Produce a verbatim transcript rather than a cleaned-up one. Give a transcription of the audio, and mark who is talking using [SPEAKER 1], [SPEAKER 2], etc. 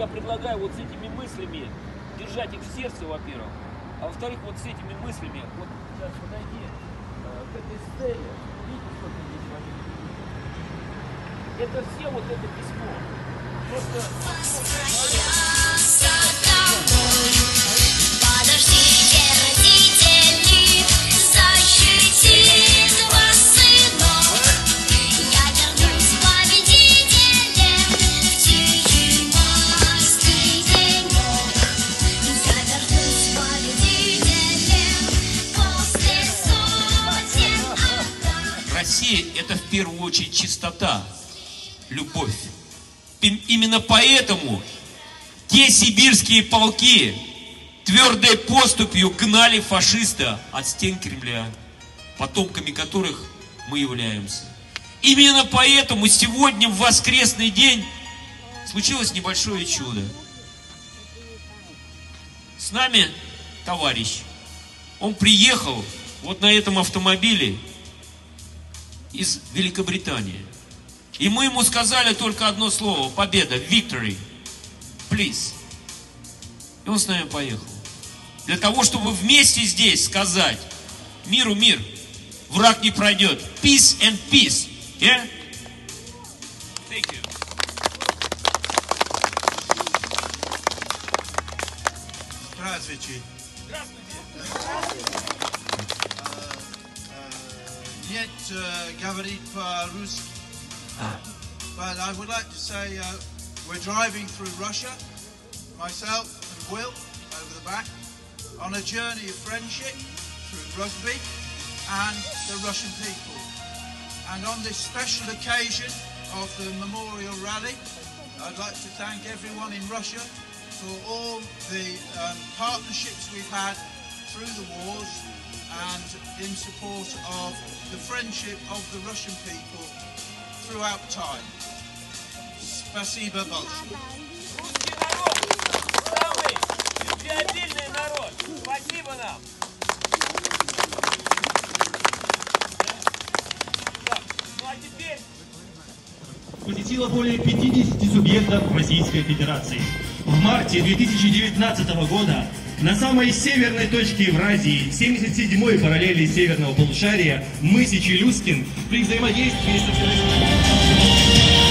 [SPEAKER 1] я предлагаю вот с этими мыслями держать их в сердце, во-первых, а во-вторых, вот с этими мыслями, вот сейчас подойди э, к этой стеле, видите, сколько здесь воды? Это все вот это письмо. Просто...
[SPEAKER 2] Подождите, родители, защитит вас сынок. Я вернусь победителем в тихий майский денек. Я вернусь победителем после сотен атак.
[SPEAKER 3] Россия – это в первую очередь чистота, любовь. Именно поэтому те сибирские полки твердой поступью гнали фашиста от стен Кремля, потомками которых мы являемся. Именно поэтому сегодня в воскресный день случилось небольшое чудо. С нами товарищ. Он приехал вот на этом автомобиле из Великобритании. И мы ему сказали только одно слово: победа, victory, please. И он с нами поехал. Для того, чтобы вместе здесь сказать: миру мир, враг не пройдет. Peace and peace. Yeah? Thank you.
[SPEAKER 4] Здравствуйте.
[SPEAKER 1] Здравствуйте.
[SPEAKER 4] Нет, говорит по-русски. But I would like to say uh, we're driving through Russia, myself and Will over the back, on a journey of friendship through rugby and the Russian people. And on this special occasion of the Memorial Rally, I'd like to thank everyone in Russia for all the um, partnerships we've had through the wars and in support of the friendship of the Russian people throughout time. Спасибо большое.
[SPEAKER 1] Русский народ, самый любвеобильный народ. Спасибо нам. Так, ну а теперь...
[SPEAKER 5] Посетило более пятидесяти субъектов Российской Федерации. В марте две тысячи девятнадцатого года на самой северной точке Евразии, семьдесят седьмой параллели северного полушария, мысе Челюскин, при взаимодействии со...